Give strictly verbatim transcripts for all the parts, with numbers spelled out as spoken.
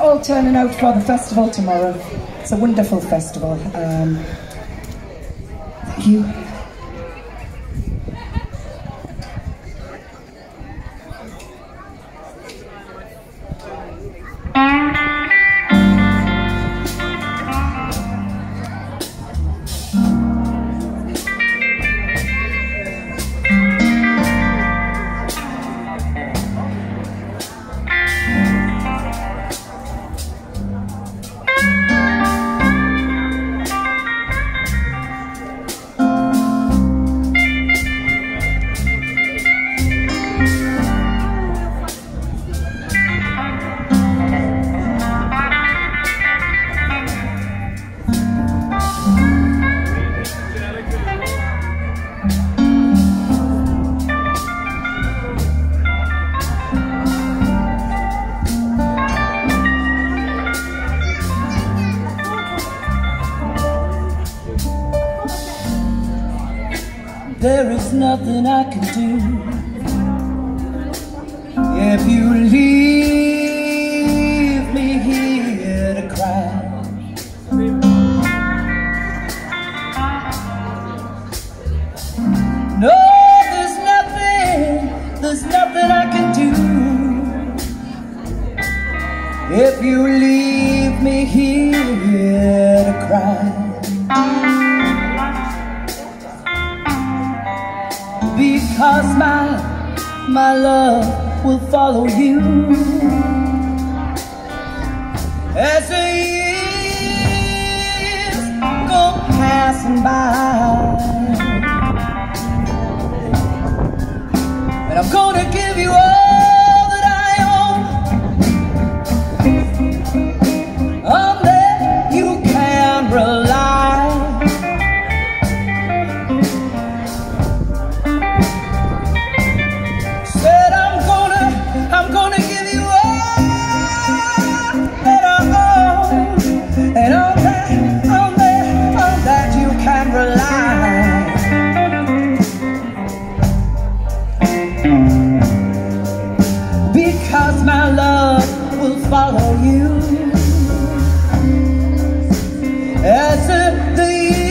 all turning out for the festival tomorrow. It's a wonderful festival. Um, thank you. There is nothing I can do if you leave me here to cry. No, there's nothing, there's nothing I can do if you leave me here to cry. Because my, my love will follow you as the years go passing by. And I'm gonna give you all that I own. On that you can rely. Because my love will follow you as the, the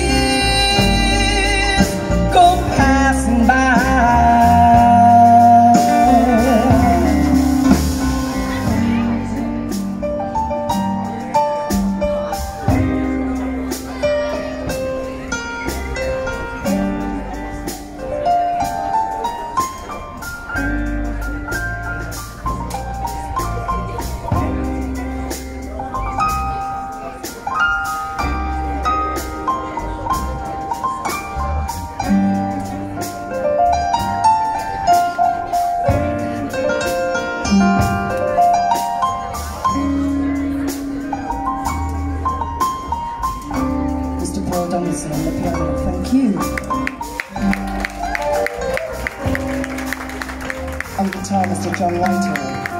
years go passing by. Mister Darlington on the piano, thank you. On guitar, Mister John Whitehall.